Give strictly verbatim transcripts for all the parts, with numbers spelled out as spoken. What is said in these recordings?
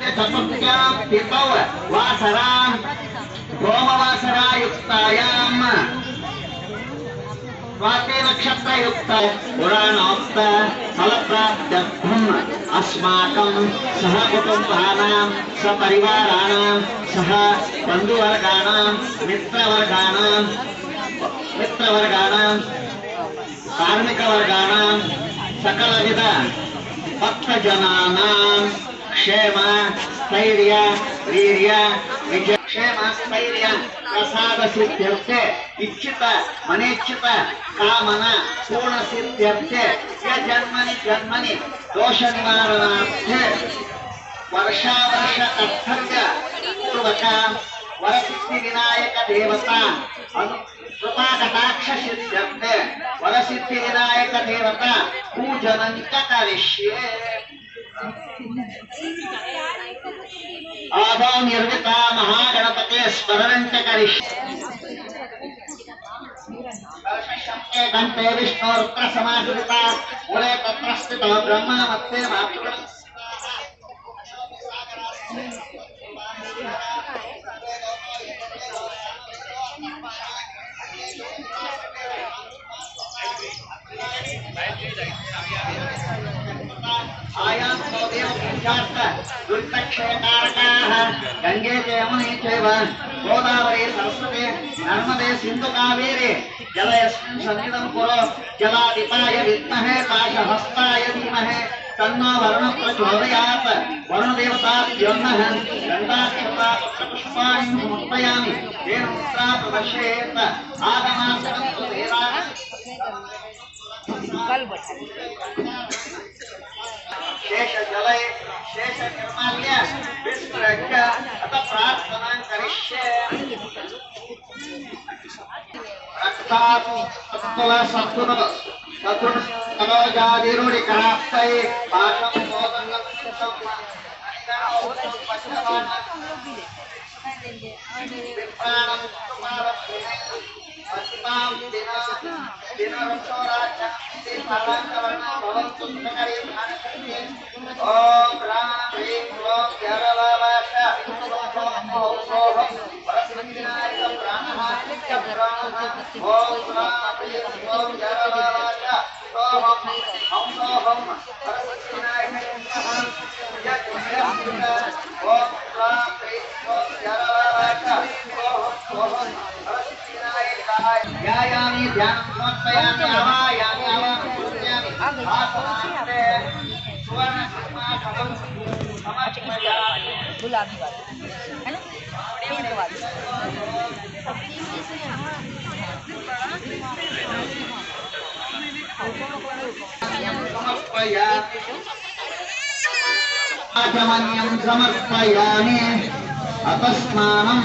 चतुर्थ्यां तिथौ वासरां भौमवासरायुक्तायां स्वाति नक्षत्रयुक्त पुराणोक्त फलप्राप्त्यर्थम् अस्माकं सह कुटुम्बानां सपरिवाराणां सह बन्धुवर्गाणां मित्रवर्गाणां मित्रवर्गाणां कार्मिकवर्गाणां सकलविध भक्तजनानां क्षेम स्थैर्य वीर्य विजय क्षेम स्थैर्य प्रसाद सिद्ध्यर्थे इच्छित मनेच्छित कामना पूर्ण सिद्ध्यर्थे य जन्मनि जन्मनि दोष निवारणार्थे वर्षा वर्ष कर्तव्य पूर्वक वरसिद्धि विनायक देवता कृपा कटाक्ष सिद्ध्यर्थे वरसिद्धि विनायक देवता पूजनं करिष्ये। आदौ निर्मिता महागणपते स्मरणं च करिष्ये। कंठे विष्णुरुद्र समाश्रिता मूले तत्र स्थितो ब्रह्मा मध्ये मातृ आयां देव पूजार्थ दुर्दक्षकारकाः गंगे यमुने चैव गोदावरी सरस्वती नर्मदे सिंधु कावेरी जलयस्मिन् सन्निधं कुरु जलाधिपाय विद्महे पाशहस्ताय धीमहि तन्नो वरुणः प्रचोदयात्। वरुणदेवताभ्यो नमः। गन्धाक्षता पुष्पाणि समर्पयामि तेन मुद्रा प्रदर्शयेत् आगमासनं तु देवा शेष जले शेष निर्माल्य विस्मृत्य अत प्रार्थना करिष्ये। रक्तात् तत्तुल सत्तुन सत्तुन तनोजादिरुडि कराप्तये पाशं मोदनं संसम्मा अनिगणो पश्चमान विप्राणं कुमारं अस्मां दिना दिनरक्षोराज्ञा पालांकवर्ण भवन्तु सुखकरी भानकर्ये। ओम राम ह्रीं क्लों यारवावाच ओम सोहं परस्मृतिनायक प्राणः प्राणः। ओम राम ह्रीं क्लों यारवावाच सोहं हम सोहं परस्मृतिनायक प्राणः यज्ञ। ओम राम ह्रीं क्लों यारवावाच सोहं सोहं परस्मृतिनायकाय यायामि ध्यानं समर्पयामि आवायामि आवाहयामि आसनास्ते सुवर्ण सिंहासनं समर्पयामि। गुलाबी वाली है ना पिंक वाली समर्पयामि आचमन्यं समर्पयामि अपस्नानम्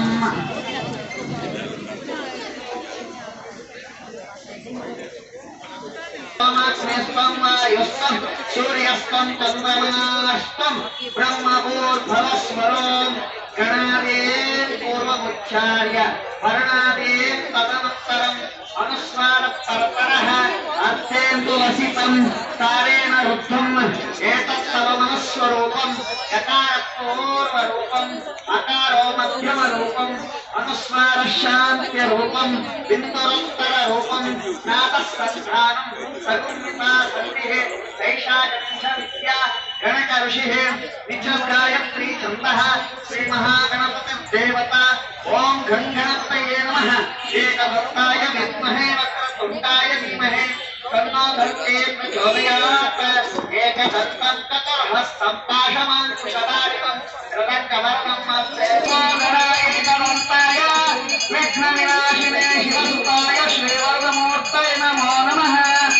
सोमाग्नेस्त्वं वायुस्त्वं सूर्यस्त्वं चन्द्रमास्त्वं ब्रह्मभूर्भुवस्वरो गणादेव पूर्वमुच्चार्य वर्णादेव तदनुत्तरम् अनुस्वारपरतरः अर्थेन्दुवसितं तारेण रुद्धम् एतत्तव मनस्वरूपम् यकारपूर्वरूपम् अकारो मध्यमरूपम् अनुस्वारशान्त्यरूपम् बिन्दुरुत्तररूपम् नादसंस्थानम् सगुणिता सन्निः ऐषा गणेशविद्या गणक ऋषिः निजगायत्री छन्दः श्रीमहागणपतिर्देवता। ओम घं गणपतये नमः। एकदन्ताय विद्महे वक्रतुण्डाय धीमहि तन्नो दन्ते प्रचोदयात्। एकदन्तं चतुर्हस्तं पाशमाङ्कुशधारिणं कृतकवर्णं मत्स्ये एकदन्ताय विघ्नविनाशिने शिवसुताय श्रीवरदमूर्तये नमो नमः।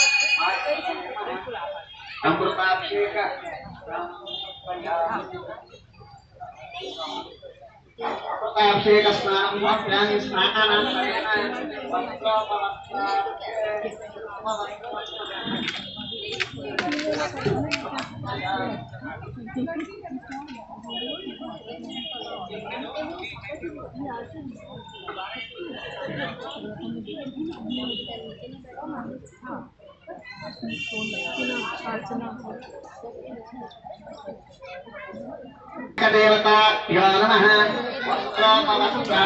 अमृताभिषेक अभिषेक स्नानं समर्पयामि। स्नानानन्तरेण देवताभ्यो नमः वस्त्रोपवस्त्रा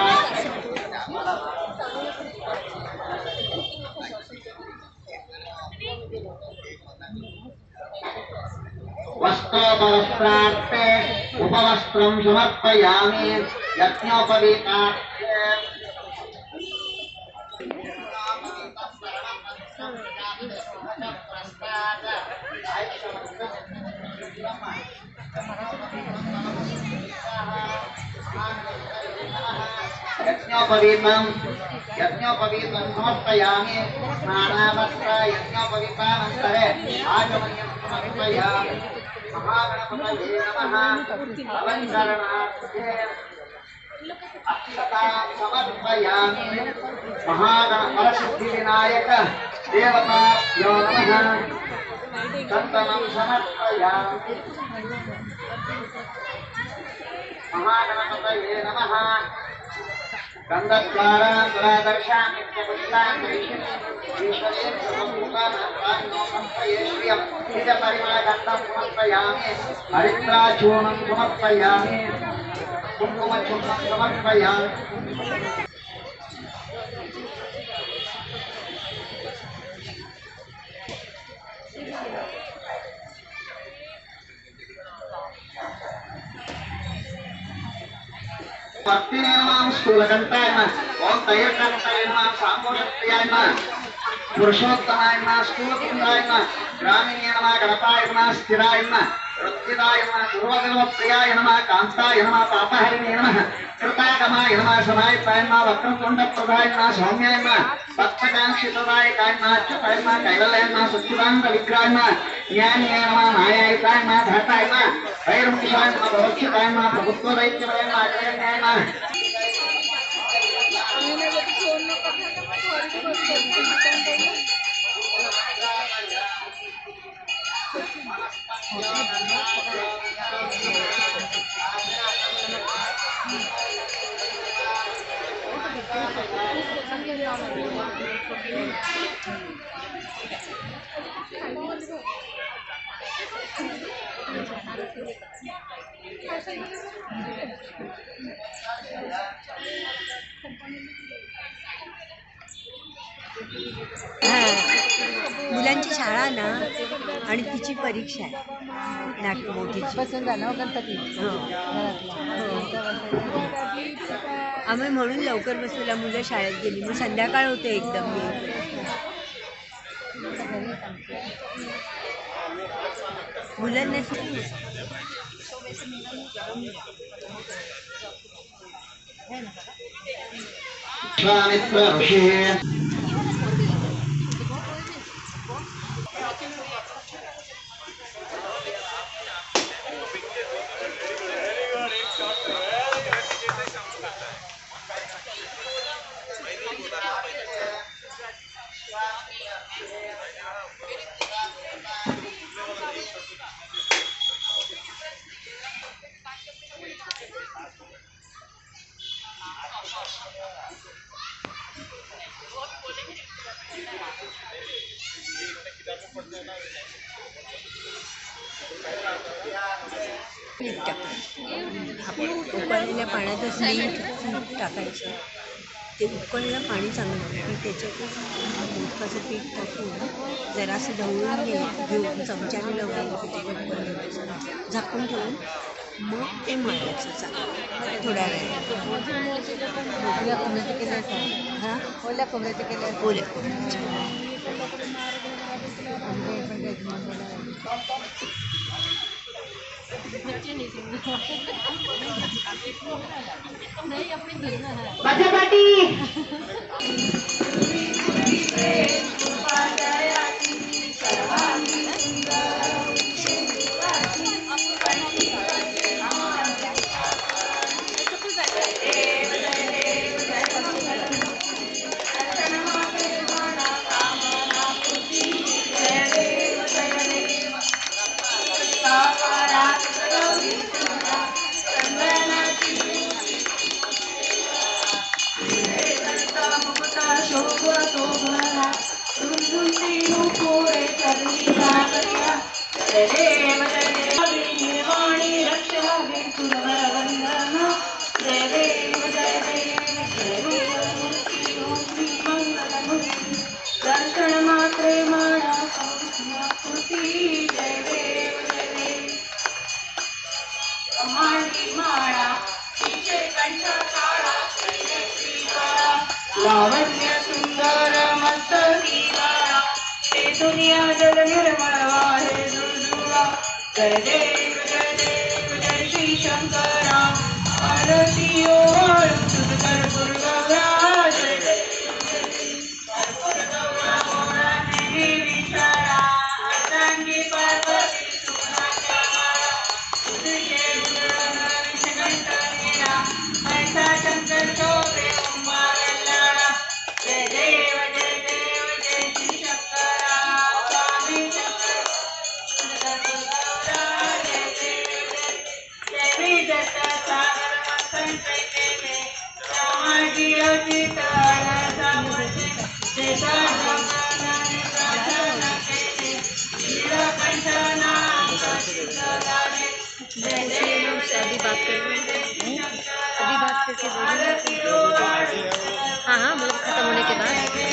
वस्त्रोपवस्त्रार्थे उपवस्त्रं समर्पयामि यज्ञोपवीतार्थे यज्ञोपवीतं यज्ञोपवीतं समर्पयामि स्नानावस्त्र यज्ञोपवीतानन्तरे आगमनीयं समर्पयामि महागणपतये नमः अलङ्करणार्थे अक्षतां समर्पयामि महागणपरसिद्धिविनायक देवताभ्यो नमः चन्दनं समर्पयामि महागणपतये नमः गन्धद्वारा दुरादर्शामि समर्पयामि हरिद्राचूर्णं समर्पयामि कुङ्कुमचूर्णं समर्पयामि भक्तिने नमः स्थूलकण्ठाय नमः ओम तैलकण्ठाय नमः साम्भोषप्रियाय नमः पुरुषोत्तमाय नमः स्थूलपुण्डाय नमः ग्रामिणे नमः गणपाय नमः स्थिराय नमः वृत्तिदाय नमः दुर्वागमप्रियाय नमः कान्ताय नमः पापहरिणे नमः कृतागमाय नमः समायिताय नमः वक्रतुण्डप्रदाय नमः सौम्याय नमः भक्तकाङ्क्षितदाय नमः अच्युताय नमः कैवल्याय नमः सच्चिदानन्द विग्रहाय नमः ज्ञानिये नमः मायायिताय नमः धरताय नमः वैरमुक्षाय नमः भवक्षिताय नमः प्रभुत्वदैत्यवराय नमः अग्रगण्याय नमः मुलांची शाळा ना आणि तिची परीक्षा आहे नाटक मोठीची आम्ही म्हणून लवकर बसलेला मुलं शाळेत गेली मग संध्याकाळ होते एकदम मुलांना उकळलेल्या पाण्यातच मीठ टाकायचं ते उकळलेलं पाणी चांगलं की त्याच्यातच मोठं पीठ टाकून जरासं ढवळून घे घेऊन चमच्याने लवकर त्याच्यात झाकून ठेवून मग ते मळायचं चांगलं थोड्या वेळात ओल्या कोंबड्याचे केले हां ओल्या कोंबड्याचे केले ओल्या कोंबड्याचे माझ्या पाटी शोभा शोभा लावण्य सुंदर मस्त हे दुनिया जल निर्मळ वाहे दुर्जुळा जय देव जय देव जय श्री शंकरा आरती ओवाळू तुझ कर्पूर गौरा जय देव जय देव कर्पूर गौरा ओळखणे विचारा अर्धांगी पार्वती सुनाच्या माळा तुझे गुण विषघंट नीरा ऐसा शंकर शोभे उमा कल्याणा जय देव जय देव जय श्री शंकरा स्वामी शंकर कर्पूर गौरा जय देव जय देवी दत्त सागर मंथन केले रामाजी अजित सामर्थ्य शेषा शंकराने प्रार्थना केली नीलकंठ नाम प्रसिद्ध झाले जय देव अभी बात कर रहे हैं, अभी बात करके बोलिए। हाँ हाँ मतलब खत्म होने के बाद